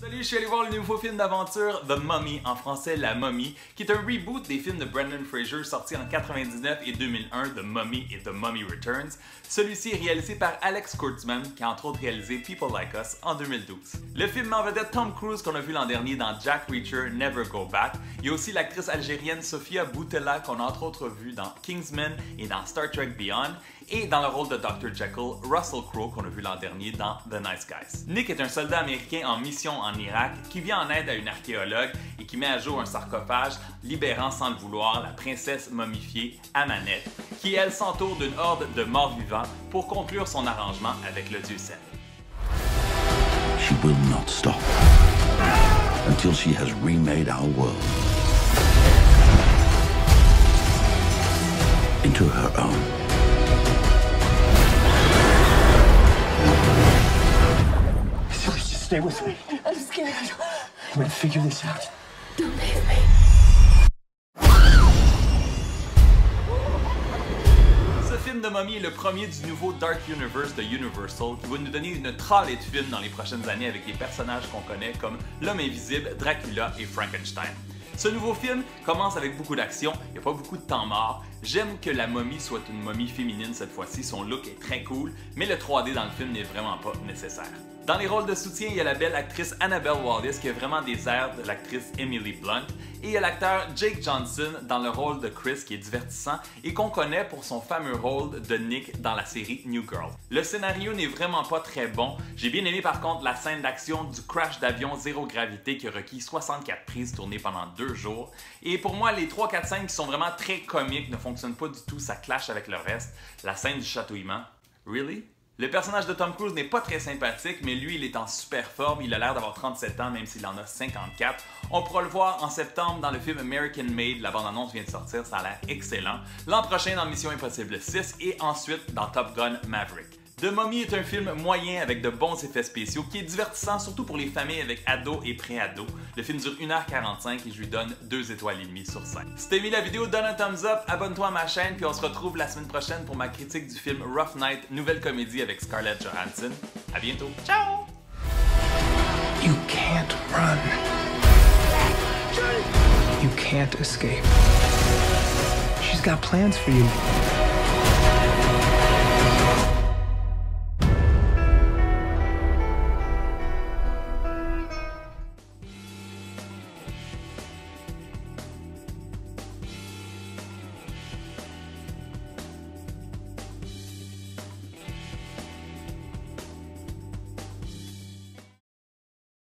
Salut, je suis allé voir le nouveau film d'aventure The Mummy, en français La Momie, qui est un reboot des films de Brendan Fraser sortis en 1999 et 2001, The Mummy et The Mummy Returns. Celui-ci est réalisé par Alex Kurtzman, qui a entre autres réalisé People Like Us en 2012. Le film met en vedette Tom Cruise qu'on a vu l'an dernier dans Jack Reacher, Never Go Back. Il y a aussi l'actrice algérienne Sofia Boutella qu'on a entre autres vu dans Kingsman et dans Star Trek Beyond. Et dans le rôle de Dr. Jekyll, Russell Crowe qu'on a vu l'an dernier dans The Nice Guys. Nick est un soldat américain en mission en Irak qui vient en aide à une archéologue et qui met à jour un sarcophage, libérant sans le vouloir la princesse momifiée Amanette, qui elle s'entoure d'une horde de morts-vivants pour conclure son arrangement avec le dieu Set. She will not stop until she has remade our world into her own. Stay with me. I'm scared. I'm gonna figure this out. Don't leave me. Ce film de momie est le premier du nouveau Dark Universe de Universal qui va nous donner une tralée de films dans les prochaines années avec des personnages qu'on connaît comme l'Homme Invisible, Dracula et Frankenstein. Ce nouveau film commence avec beaucoup d'action, il n'y a pas beaucoup de temps mort. J'aime que la momie soit une momie féminine cette fois-ci, son look est très cool, mais le 3D dans le film n'est vraiment pas nécessaire. Dans les rôles de soutien, il y a la belle actrice Annabelle Wallis qui a vraiment des airs de l'actrice Emily Blunt et il y a l'acteur Jake Johnson dans le rôle de Chris qui est divertissant et qu'on connaît pour son fameux rôle de Nick dans la série New Girl. Le scénario n'est vraiment pas très bon. J'ai bien aimé par contre la scène d'action du crash d'avion zéro gravité qui a requis 64 prises tournées pendant 2 jours. Et pour moi, les 3, 4 scènes qui sont vraiment très comiques ne fonctionnent pas du tout, ça clash avec le reste. La scène du chatouillement, really? Le personnage de Tom Cruise n'est pas très sympathique, mais lui, il est en super forme. Il a l'air d'avoir 37 ans, même s'il en a 54. On pourra le voir en septembre dans le film American Made. La bande-annonce vient de sortir, ça a l'air excellent. L'an prochain dans Mission Impossible 6 et ensuite dans Top Gun Maverick. The Mummy est un film moyen avec de bons effets spéciaux qui est divertissant surtout pour les familles avec ados et pré-ados. Le film dure 1h45 et je lui donne 2 étoiles et demie sur 5. Si t'as aimé la vidéo, donne un thumbs up, abonne-toi à ma chaîne puis on se retrouve la semaine prochaine pour ma critique du film Rough Night, nouvelle comédie avec Scarlett Johansson. À bientôt. Ciao! You can't run. You can't escape. She's got plans for you.